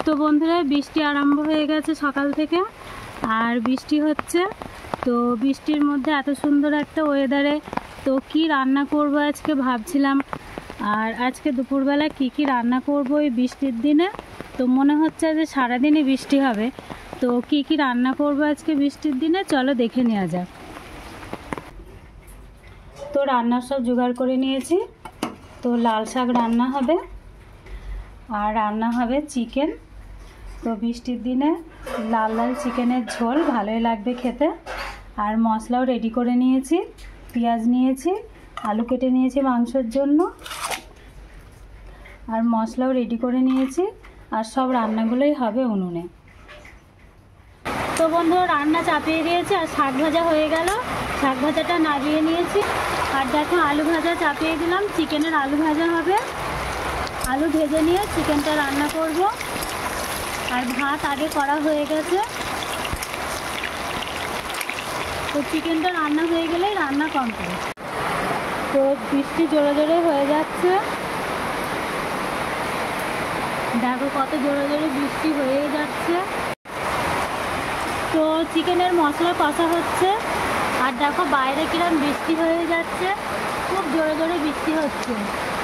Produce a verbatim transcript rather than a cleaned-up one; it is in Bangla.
তো বন্ধুরা বৃষ্টি আরম্ভ হয়ে গেছে সকাল থেকে, আর বৃষ্টি হচ্ছে। তো বৃষ্টির মধ্যে এত সুন্দর একটা ওয়েদারে তো কি রান্না করব আজকে ভাবছিলাম। আর আজকে দুপুরবেলা কি কি রান্না করব এই বৃষ্টির দিনে। তো মনে হচ্ছে যে সারাদিনই বৃষ্টি হবে। তো কি কি রান্না করব আজকে বৃষ্টির দিনে চলো দেখে নেওয়া যাক। তো রান্নার সব জোগাড় করে নিয়েছি। তো লাল শাক রান্না হবে আর রান্না হবে চিকেন। তো বৃষ্টির দিনে লাল লাল চিকেনের ঝোল ভালোই লাগবে খেতে। আর মশলাও রেডি করে নিয়েছি, পেঁয়াজ নিয়েছি, আলু কেটে নিয়েছি মাংসের জন্য, আর মশলাও রেডি করে নিয়েছি। আর সব রান্নাগুলোই হবে উনুনে। তো বন্ধুরা রান্না চাপিয়ে দিয়েছি আর শাক ভাজা হয়ে গেল, শাক ভাজাটা নামিয়ে নিয়েছি। আর দেখো আলু ভাজা চাপিয়ে দিলাম, চিকেনের আলু ভাজা হবে। আলু ভেজে নিয়ে চিকেনটা রান্না করব। আর ভাত আগে করা হয়ে গেছে। তো চিকেনটা রান্না হয়ে গেলেই রান্না কমপ্লিট। তো বৃষ্টি জোরে জোরে হয়ে যাচ্ছে, দেখো কত জোরে জোরে বৃষ্টি হয়ে যাচ্ছে। তো চিকেনের মশলা কষা হচ্ছে, আর দেখো বাইরে কিরম বৃষ্টি হয়ে যাচ্ছে, খুব জোরে জোরে বৃষ্টি হচ্ছে।